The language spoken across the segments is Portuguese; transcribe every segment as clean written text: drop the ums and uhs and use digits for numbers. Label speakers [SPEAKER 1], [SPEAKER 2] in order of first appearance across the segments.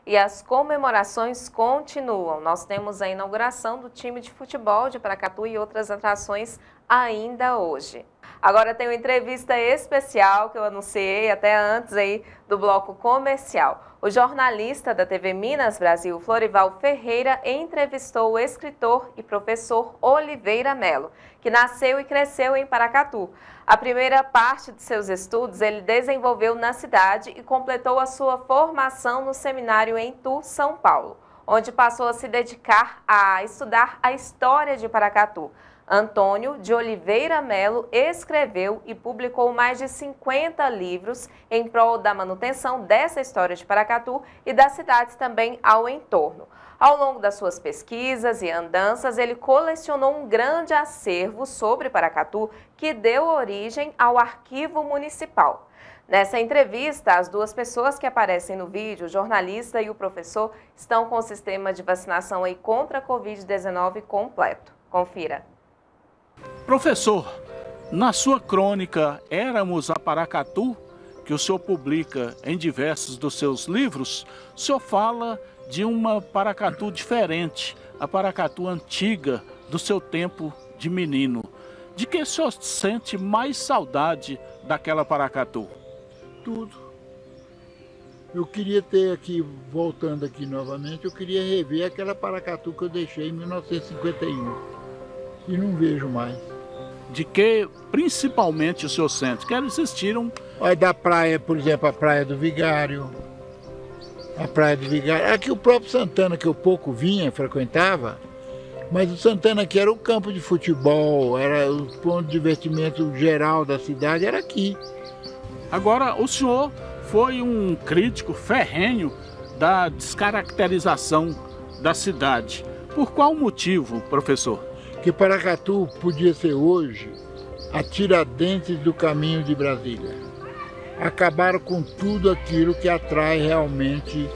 [SPEAKER 1] e as comemorações continuam. Nós temos a inauguração do time de futebol de Paracatu e outras atrações ainda hoje. Agora tem uma entrevista especial que eu anunciei até antes aí do bloco comercial. O jornalista da TV Minas Brasil, Florival Ferreira, entrevistou o escritor e professor Oliveira Melo, que nasceu e cresceu em Paracatu. A primeira parte de seus estudos ele desenvolveu na cidade e completou a sua formação no seminário em Itu, São Paulo, onde passou a se dedicar a estudar a história de Paracatu. Antônio de Oliveira Melo escreveu e publicou mais de 50 livros em prol da manutenção dessa história de Paracatu e das cidades também ao entorno. Ao longo das suas pesquisas e andanças, ele colecionou um grande acervo sobre Paracatu que deu origem ao Arquivo Municipal. Nessa entrevista, as duas pessoas que aparecem no vídeo, o jornalista e o professor, estão com o sistema de vacinação aí contra a Covid-19 completo. Confira.
[SPEAKER 2] Professor, na sua crônica Éramos a Paracatu, que o senhor publica em diversos dos seus livros, o senhor fala de uma Paracatu diferente, a Paracatu antiga do seu tempo de menino. De que o senhor sente mais saudade daquela Paracatu?
[SPEAKER 3] Tudo. Eu queria ter aqui, voltando aqui novamente, eu queria rever aquela Paracatu que eu deixei em 1951 e não vejo mais.
[SPEAKER 2] De que principalmente o senhor sente? Que existiram...
[SPEAKER 3] Olha, da praia, por exemplo, a Praia do Vigário. A Praia do Vigário. Aqui o próprio Santana, que eu pouco vinha, frequentava, mas o Santana aqui era o campo de futebol, era o ponto de divertimento geral da cidade, era aqui.
[SPEAKER 2] Agora, o senhor foi um crítico ferrenho da descaracterização da cidade. Por qual motivo, professor?
[SPEAKER 3] Que Paracatu podia ser hoje a Tiradentes do caminho de Brasília. Acabaram com tudo aquilo que atrai realmente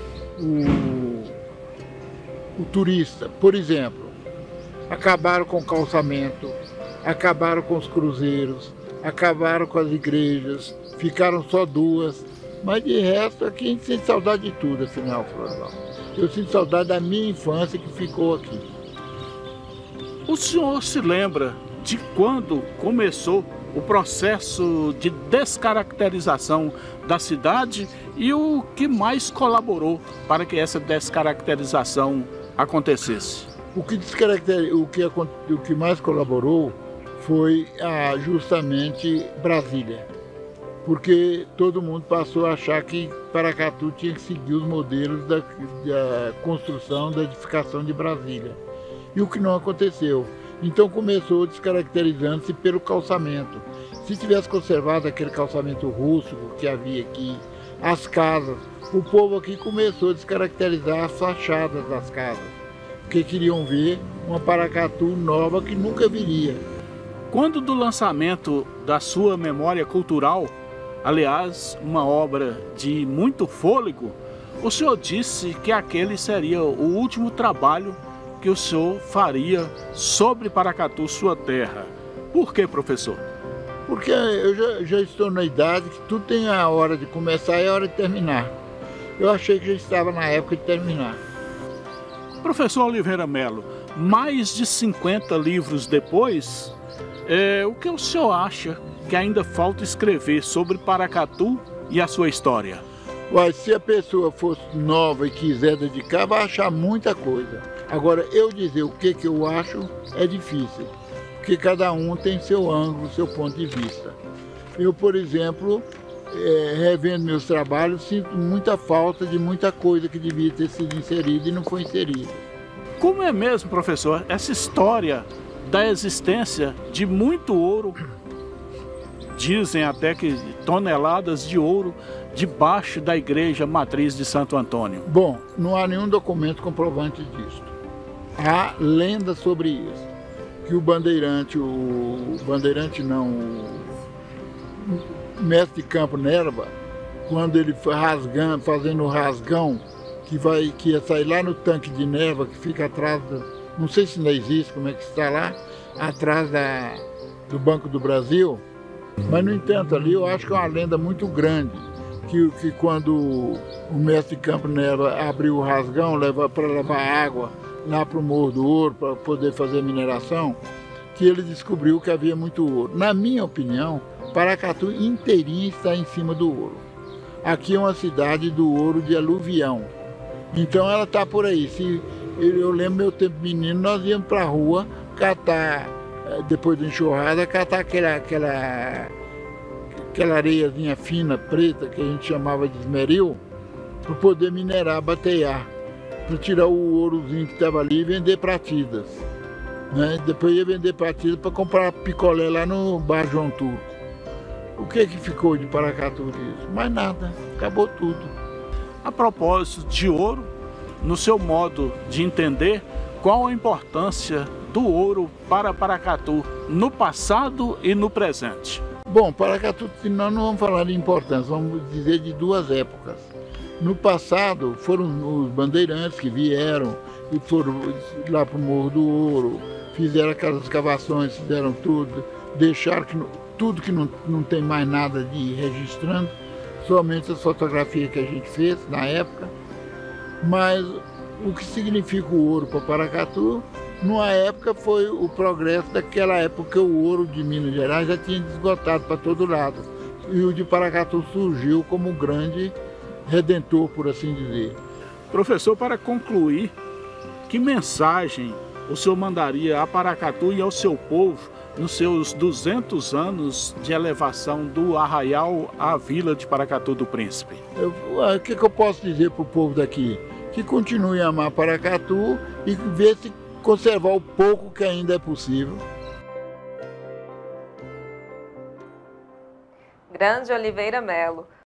[SPEAKER 3] o turista. Por exemplo, acabaram com o calçamento, acabaram com os cruzeiros, acabaram com as igrejas, ficaram só duas. Mas de resto, aqui a gente sente saudade de tudo, afinal, Florival. Eu sinto saudade da minha infância que ficou aqui.
[SPEAKER 2] O senhor se lembra de quando começou o processo de descaracterização da cidade e o que mais colaborou para que essa descaracterização acontecesse?
[SPEAKER 3] O que mais colaborou foi justamente Brasília, porque todo mundo passou a achar que Paracatu tinha que seguir os modelos da construção, da edificação de Brasília. E o que não aconteceu. Então começou descaracterizando-se pelo calçamento. Se tivesse conservado aquele calçamento rústico que havia aqui, as casas, o povo aqui começou a descaracterizar as fachadas das casas, porque queriam ver uma Paracatu nova que nunca viria.
[SPEAKER 2] Quando do lançamento da sua memória cultural, aliás, uma obra de muito fôlego, o senhor disse que aquele seria o último trabalho que o senhor faria sobre Paracatu, sua terra. Por que, professor?
[SPEAKER 3] Porque eu já estou na idade que tudo tem a hora de começar e a hora de terminar. Eu achei que já estava na época de terminar.
[SPEAKER 2] Professor Oliveira Melo, mais de 50 livros depois, o que o senhor acha que ainda falta escrever sobre Paracatu e a sua história?
[SPEAKER 3] Mas se a pessoa fosse nova e quiser dedicar, vai achar muita coisa. Agora, eu dizer o que eu acho é difícil, porque cada um tem seu ângulo, seu ponto de vista. Eu, por exemplo, revendo meus trabalhos, sinto muita falta de muita coisa que devia ter sido inserida e não foi inserida.
[SPEAKER 2] Como é mesmo, professor, essa história da existência de muito ouro, dizem até que toneladas de ouro, debaixo da igreja matriz de Santo Antônio?
[SPEAKER 3] Bom, não há nenhum documento comprovante disso. Há lenda sobre isso, que o mestre de campo Nerva, quando ele foi fazendo o rasgão, que ia sair lá no tanque de Nerva, que fica atrás, não sei se ainda existe, como é que está lá, atrás do Banco do Brasil, mas no entanto ali eu acho que é uma lenda muito grande, que quando o mestre de campo abriu o rasgão para levar água lá para o Morro do Ouro, para poder fazer mineração, que ele descobriu que havia muito ouro. Na minha opinião, Paracatu inteirinha está em cima do ouro. Aqui é uma cidade do ouro de aluvião. Então ela está por aí. Eu lembro meu tempo menino, nós íamos para a rua catar, depois da enxurrada, catar aquela areiazinha fina, preta, que a gente chamava de esmeril, para poder minerar, bateiar, para tirar o ourozinho que estava ali e vender pratidas. Né? Depois ia vender pratidas para comprar picolé lá no Bar João Turco. O que ficou de Paracatu disso? Mais nada, acabou tudo.
[SPEAKER 2] A propósito de ouro, no seu modo de entender, qual a importância do ouro para Paracatu no passado e no presente?
[SPEAKER 3] Bom, Paracatu, nós não vamos falar de importância, vamos dizer de duas épocas. No passado, foram os bandeirantes que vieram e foram lá para o Morro do Ouro, fizeram aquelas escavações, fizeram tudo, deixaram tudo que não tem mais nada de registrando, somente as fotografias que a gente fez na época. Mas o que significa o ouro para Paracatu, numa época foi o progresso daquela época, que o ouro de Minas Gerais já tinha esgotado para todo lado. E o de Paracatu surgiu como um grande redentor, por assim dizer.
[SPEAKER 2] Professor, para concluir, que mensagem o senhor mandaria a Paracatu e ao seu povo nos seus 200 anos de elevação do Arraial à Vila de Paracatu do Príncipe?
[SPEAKER 3] O que eu posso dizer para o povo daqui? Que continue a amar Paracatu e ver se conservar o pouco que ainda é possível.
[SPEAKER 1] Grande Oliveira Melo.